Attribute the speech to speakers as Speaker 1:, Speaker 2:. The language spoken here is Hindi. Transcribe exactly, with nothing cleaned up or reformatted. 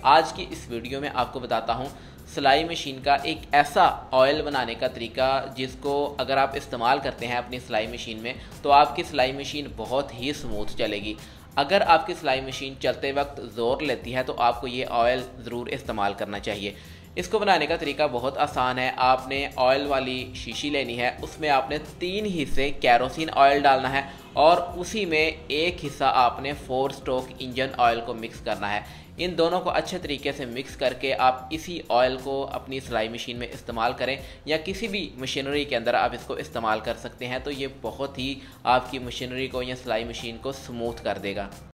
Speaker 1: आज की इस वीडियो में आपको बताता हूँ सिलाई मशीन का एक ऐसा ऑयल बनाने का तरीका जिसको अगर आप इस्तेमाल करते हैं अपनी सिलाई मशीन में तो आपकी सिलाई मशीन बहुत ही स्मूथ चलेगी। अगर आपकी सिलाई मशीन चलते वक्त ज़ोर लेती है तो आपको ये ऑयल ज़रूर इस्तेमाल करना चाहिए। इसको बनाने का तरीका बहुत आसान है। आपने ऑयल वाली शीशी लेनी है, उसमें आपने तीन हिस्से कैरोसिन ऑयल डालना है और उसी में एक हिस्सा आपने फोर स्ट्रोक इंजन ऑयल को मिक्स करना है। इन दोनों को अच्छे तरीके से मिक्स करके आप इसी ऑयल को अपनी सिलाई मशीन में इस्तेमाल करें या किसी भी मशीनरी के अंदर आप इसको इस्तेमाल कर सकते हैं। तो ये बहुत ही आपकी मशीनरी को या सिलाई मशीन को स्मूथ कर देगा।